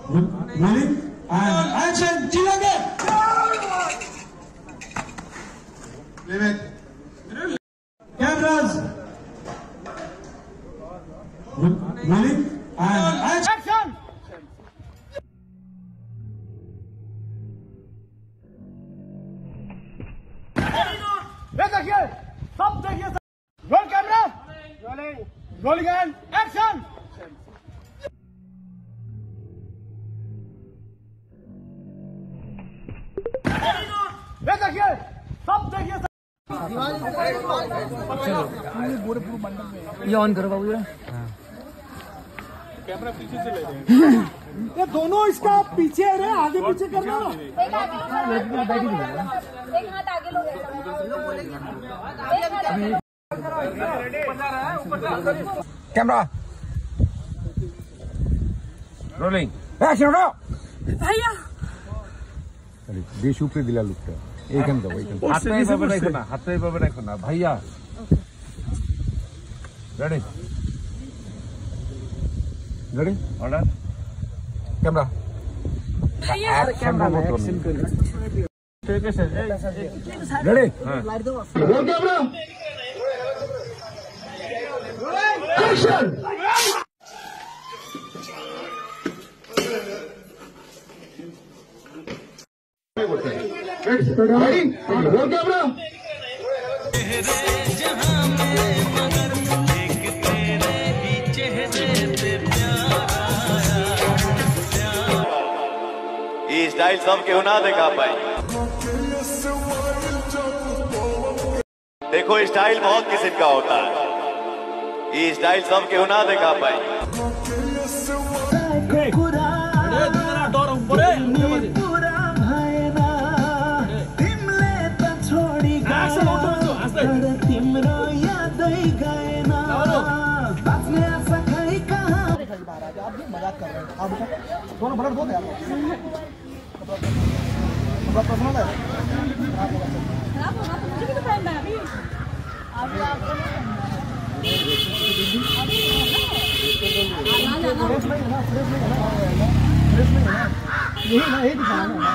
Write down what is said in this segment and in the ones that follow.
Rolling and action. Milega. Limit. Cameras. Rolling and action. देखिए सब देखिए roll camera rolling and action देखिए सब देखिए ये ऑन करो बाबू जरा कैमरा पीछे से ले ये दोनों इसका पीछे है रे आगे पीछे करना एक हाथ आगे लो कैमरा रोलिंग एक्शन भैया देश উপরে দিলা লুকটা এইখান দাও এইখান হাতে এভাবে রাখো না হাতে এভাবে রাখো না ভাইয়া রেডি রেডি অর্ডার कैमरा भैया कैमरा एक्शन करिए ठीक है सर रेडी लाइट दो roll camera action ready roll camera ये स्टाइल सब क्यों ना दिखा पाए। देखो स्टाइल बहुत किस्म का होता है, ये स्टाइल सब क्यों ना दिखा पाए। मजाक कर रहे हैं आप दोनों बड़ा दो यार पसंद है खराब होगा तो मुझे भी तो पहनना है अभी अभी आपको यही दिखाना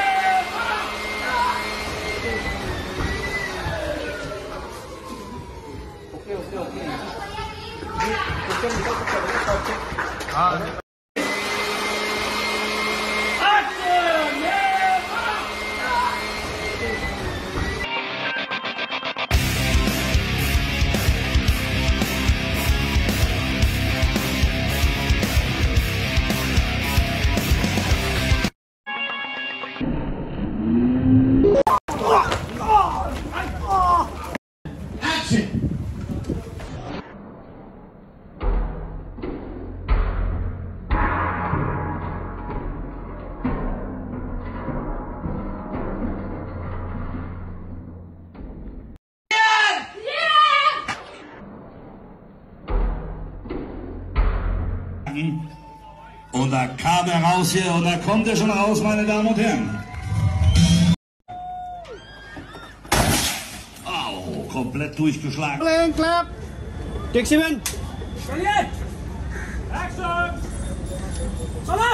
Und da kam er raus hier, und da kommt er schon raus, meine Damen und Herren. Au, komplett durchgeschlagen. Playing clap. Take 7. Action. Salah.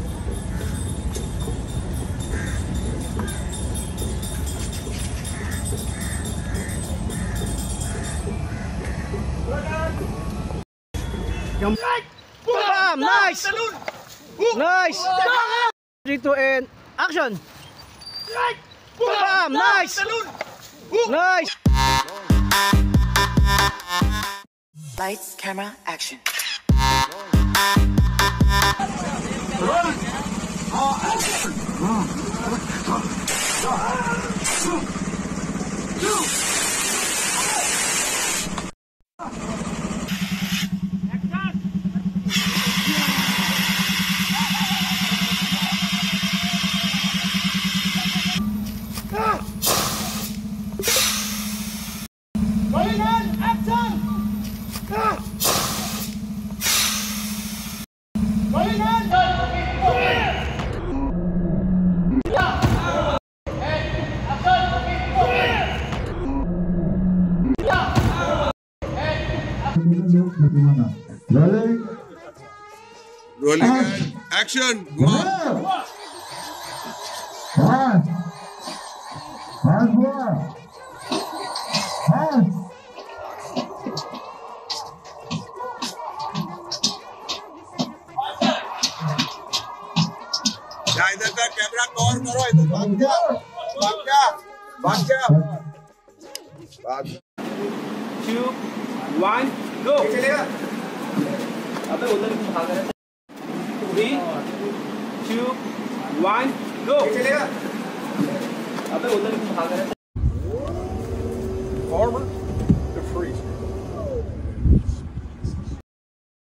Bam! Nice! Nice! 3, 2, and action! Bam! Nice! Nice! Lights, camera, action. Rolling and Action. Go on. या इधर का camera cover करो, इधर भाग जा, भाग जा, भाग जा। 2, 1, go. चलेगा। अबे उधर क्यों भाग रहा है? 3, 2, 1, go. चलेगा। अबे उधर क्यों भाग रहा है?